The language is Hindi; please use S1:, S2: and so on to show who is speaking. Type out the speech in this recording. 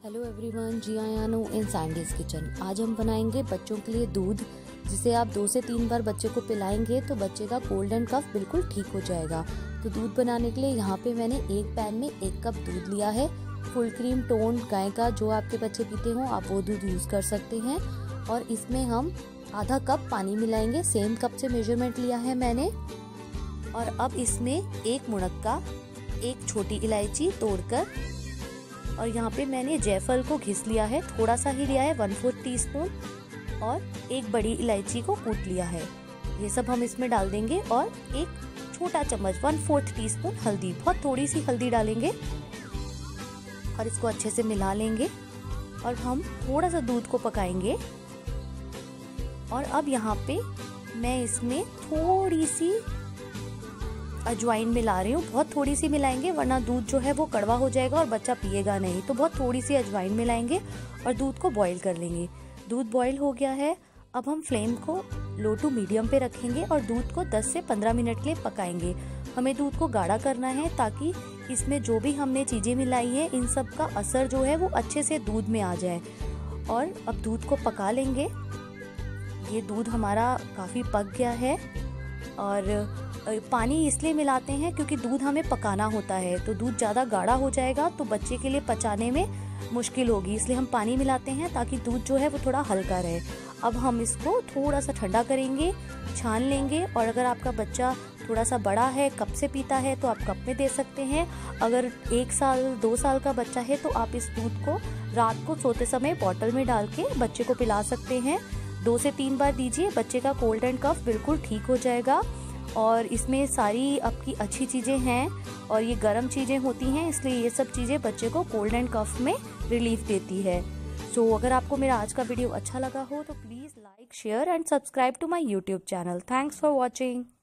S1: हेलो एवरीवन, जी आयानो इन सैंडीज किचन। आज हम बनाएंगे बच्चों के लिए दूध, जिसे आप 2 से 3 बार बच्चे को पिलाएंगे तो बच्चे का कोल्ड एंड कफ बिल्कुल ठीक हो जाएगा। तो दूध बनाने के लिए यहाँ पे मैंने एक पैन में 1 कप दूध लिया है। फुल क्रीम टोन गाय का जो आपके बच्चे पीते हो आप वो दूध यूज़ कर सकते हैं। और इसमें हम आधा कप पानी मिलाएंगे, सेम कप से मेजरमेंट लिया है मैंने। और अब इसमें 1 मुनक्का, 1 छोटी इलायची तोड़कर, और यहाँ पे मैंने जायफल को घिस लिया है, थोड़ा सा ही लिया है, 1/4 टीस्पून, और 1 बड़ी इलायची को कूट लिया है। ये सब हम इसमें डाल देंगे। और 1 छोटा चम्मच 1/4 टीस्पून हल्दी, बहुत थोड़ी सी हल्दी डालेंगे और इसको अच्छे से मिला लेंगे। और हम थोड़ा सा दूध को पकाएंगे। और अब यहाँ पे मैं इसमें थोड़ी सी अजवाइन मिला रही हूँ, बहुत थोड़ी सी मिलाएंगे वरना दूध जो है वो कड़वा हो जाएगा और बच्चा पिएगा नहीं। तो बहुत थोड़ी सी अजवाइन मिलाएंगे और दूध को बॉईल कर लेंगे। दूध बॉईल हो गया है। अब हम फ्लेम को लो टू मीडियम पे रखेंगे और दूध को 10 से 15 मिनट के लिए पकाएंगे। हमें दूध को गाढ़ा करना है ताकि इसमें जो भी हमने चीज़ें मिलाई है इन सब का असर जो है वो अच्छे से दूध में आ जाए। और अब दूध को पका लेंगे। ये दूध हमारा काफ़ी पक गया है। और पानी इसलिए मिलाते हैं क्योंकि दूध हमें पकाना होता है, तो दूध ज़्यादा गाढ़ा हो जाएगा तो बच्चे के लिए पचाने में मुश्किल होगी, इसलिए हम पानी मिलाते हैं ताकि दूध जो है वो थोड़ा हल्का रहे। अब हम इसको थोड़ा सा ठंडा करेंगे, छान लेंगे। और अगर आपका बच्चा थोड़ा सा बड़ा है, कप से पीता है, तो आप कप में दे सकते हैं। अगर 1 साल 2 साल का बच्चा है तो आप इस दूध को रात को सोते समय बॉटल में डाल के बच्चे को पिला सकते हैं। 2 से 3 बार दीजिए, बच्चे का कोल्ड एंड कफ बिल्कुल ठीक हो जाएगा। और इसमें सारी आपकी अच्छी चीज़ें हैं और ये गर्म चीज़ें होती हैं, इसलिए ये सब चीज़ें बच्चे को कोल्ड एंड कफ में रिलीफ देती है। सो अगर आपको मेरा आज का वीडियो अच्छा लगा हो तो please like, share and subscribe to my YouTube channel. Thanks for watching.